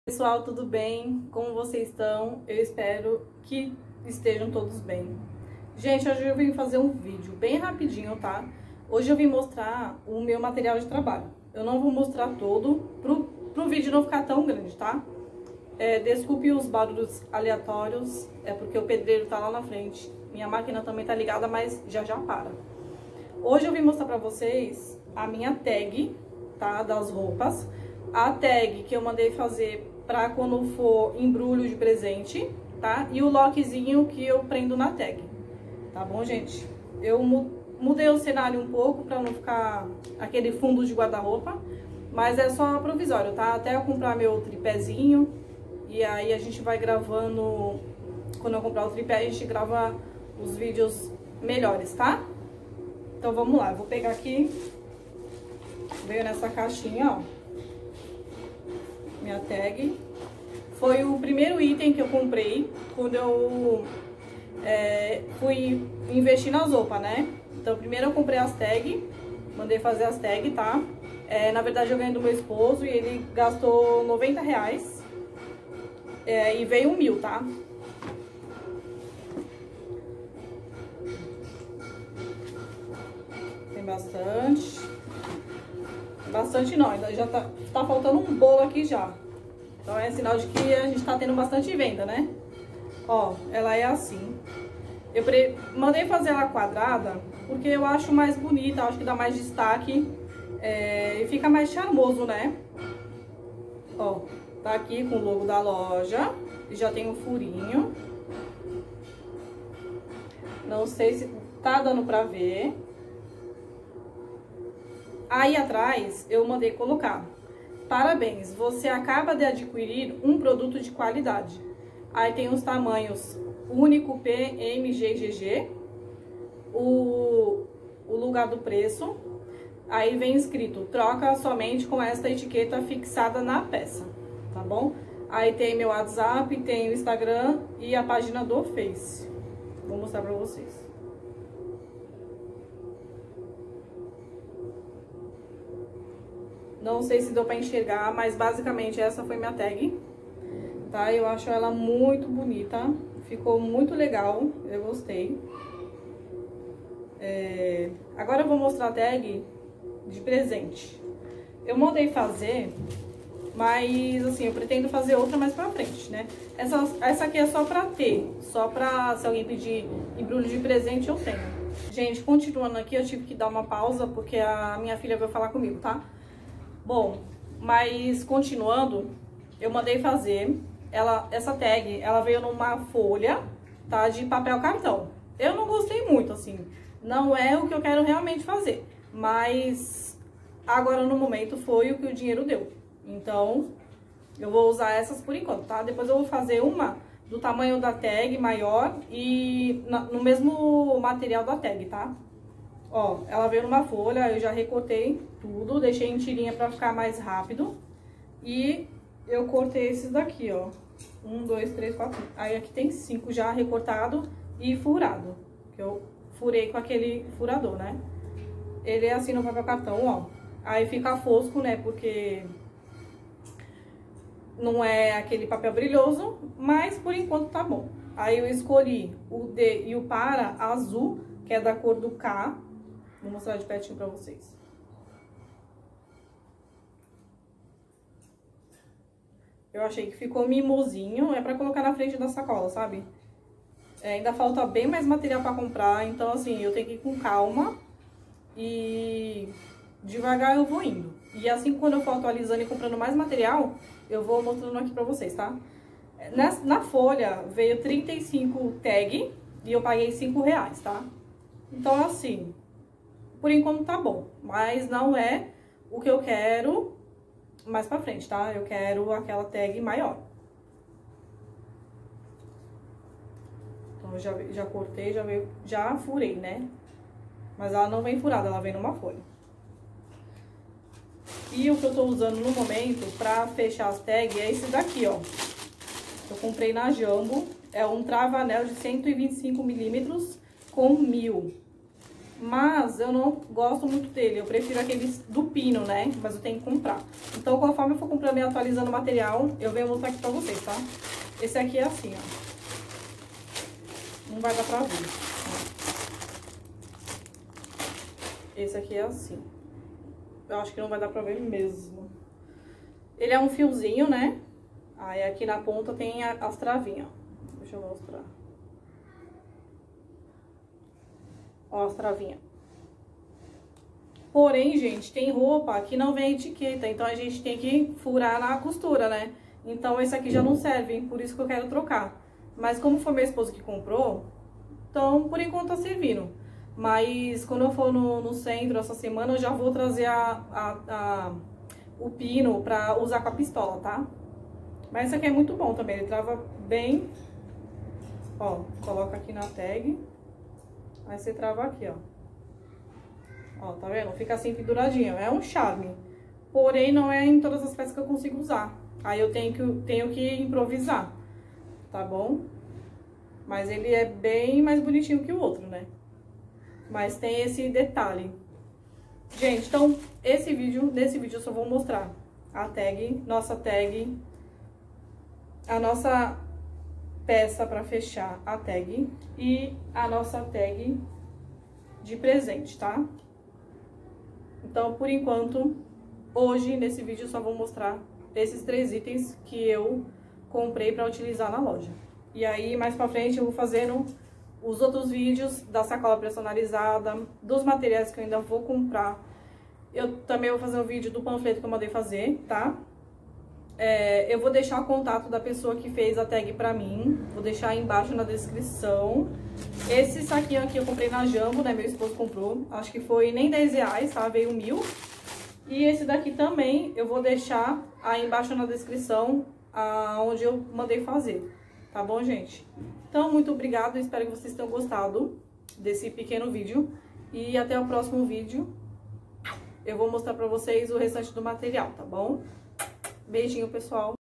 Pessoal, tudo bem? Como vocês estão? Eu espero que estejam todos bem. Gente, hoje eu vim fazer um vídeo bem rapidinho, tá? Hoje eu vim mostrar o meu material de trabalho. Eu não vou mostrar todo, pro vídeo não ficar tão grande, tá? Desculpe os barulhos aleatórios, é porque o pedreiro tá lá na frente. Minha máquina também tá ligada, mas já para. Hoje eu vim mostrar pra vocês a minha tag, tá? Das roupas. A tag que eu mandei fazer pra quando for embrulho de presente, tá? E o lockzinho que eu prendo na tag, tá bom, gente? Eu mudei o cenário um pouco pra não ficar aquele fundo de guarda-roupa, mas é só provisório, tá? Até eu comprar meu tripézinho, e aí a gente vai gravando, quando eu comprar o tripé, a gente grava os vídeos melhores, tá? Então vamos lá, eu vou pegar aqui, veio nessa caixinha, ó. Minha tag. Foi o primeiro item que eu comprei quando eu fui investir nas roupas, né? Então, primeiro eu comprei as tags, mandei fazer as tags, tá? Na verdade, eu ganhei do meu esposo e ele gastou R$90. E veio 1.000, tá? Tem bastante. Bastante não, ainda já tá faltando um bolo aqui já. Então é sinal de que a gente tá tendo bastante venda, né? Ó, ela é assim. Eu mandei fazer ela quadrada porque eu acho mais bonita, acho que dá mais destaque e fica mais charmoso, né? Ó, tá aqui com o logo da loja e já tem um furinho. Não sei se tá dando pra ver. Aí atrás eu mandei colocar: parabéns, você acaba de adquirir um produto de qualidade. Aí tem os tamanhos único, P, M, G, GG, o lugar do preço. Aí vem escrito: troca somente com esta etiqueta fixada na peça, tá bom? Aí tem meu WhatsApp, tem o Instagram e a página do Face. Vou mostrar pra vocês. Não sei se deu pra enxergar, mas basicamente essa foi minha tag, tá? Eu acho ela muito bonita, ficou muito legal, eu gostei. Agora eu vou mostrar a tag de presente. Eu mandei fazer, mas assim, eu pretendo fazer outra mais pra frente, né? Essa aqui é só pra ter, só pra se alguém pedir embrulho de presente, eu tenho. Gente, continuando aqui, eu tive que dar uma pausa porque a minha filha veio falar comigo, tá? Bom, mas continuando, eu mandei fazer essa tag, ela veio numa folha, tá, de papel cartão. Eu não gostei muito, assim, não é o que eu quero realmente fazer, mas agora no momento foi o que o dinheiro deu. Então, eu vou usar essas por enquanto, tá? Depois eu vou fazer uma do tamanho da tag maior e no mesmo material da tag, tá? Ó, ela veio numa folha, eu já recortei tudo, deixei em tirinha pra ficar mais rápido. E eu cortei esses daqui, ó. 1, 2, 3, 4. Aí aqui tem 5 já recortado e furado. Que eu furei com aquele furador, né? Ele é assim no papel cartão, ó. Aí fica fosco, né? Porque não é aquele papel brilhoso, mas por enquanto tá bom. Aí eu escolhi o D e o para azul, que é da cor do K. Vou mostrar de pertinho pra vocês. Eu achei que ficou mimosinho, é pra colocar na frente da sacola, sabe? Ainda falta bem mais material pra comprar, então assim, eu tenho que ir com calma e devagar eu vou indo. E assim, quando eu for atualizando e comprando mais material, eu vou mostrando aqui pra vocês, tá? Na folha veio 35 tag e eu paguei R$5, tá? Então assim, por enquanto tá bom, mas não é o que eu quero mais pra frente, tá? Eu quero aquela tag maior. Então eu já cortei, já furei, né? Mas ela não vem furada, ela vem numa folha. E o que eu tô usando no momento pra fechar as tags é esse daqui, ó. Eu comprei na Jambo, é um trava-anel de 125 milímetros com 1000. Mas eu não gosto muito dele, eu prefiro aqueles do pino, né? Mas eu tenho que comprar. Então, conforme eu for comprando e atualizando o material, eu venho mostrar aqui pra vocês, tá? Esse aqui é assim, ó. Não vai dar pra ver. Esse aqui é assim. Eu acho que não vai dar pra ver mesmo. Ele é um fiozinho, né? Aí aqui na ponta tem as travinhas, ó. Deixa eu mostrar. Ó, as travinhas. Porém, gente, tem roupa que não vem etiqueta, então a gente tem que furar na costura, né? Então esse aqui já não serve, por isso que eu quero trocar. Mas como foi meu esposo que comprou, então por enquanto tá servindo. Mas quando eu for no centro essa semana, eu já vou trazer o pino pra usar com a pistola, tá? Mas esse aqui é muito bom também, ele trava bem. Ó, coloca aqui na tag. Aí você trava aqui, ó. Ó, tá vendo? Fica assim penduradinho. É um charme. Porém, não é em todas as peças que eu consigo usar. Aí eu tenho que improvisar. Tá bom? Mas ele é bem mais bonitinho que o outro, né? Mas tem esse detalhe. Gente, então, nesse vídeo eu só vou mostrar a tag, a nossa peça pra fechar a tag e a nossa tag de presente, tá? Então, por enquanto, hoje nesse vídeo eu só vou mostrar esses 3 itens que eu comprei pra utilizar na loja. E aí, mais pra frente, eu vou fazendo os outros vídeos da sacola personalizada, dos materiais que eu ainda vou comprar. Eu também vou fazer um vídeo do panfleto que eu mandei fazer, tá? Eu vou deixar o contato da pessoa que fez a tag pra mim. Vou deixar aí embaixo na descrição. Esse saquinho aqui eu comprei na Jambo, né? Meu esposo comprou. Acho que foi nem R$10, tá? Veio 1000. E esse daqui também eu vou deixar aí embaixo na descrição onde eu mandei fazer. Tá bom, gente? Então, muito obrigada. Espero que vocês tenham gostado desse pequeno vídeo. E até o próximo vídeo. Eu vou mostrar pra vocês o restante do material, tá bom? Beijinho, pessoal.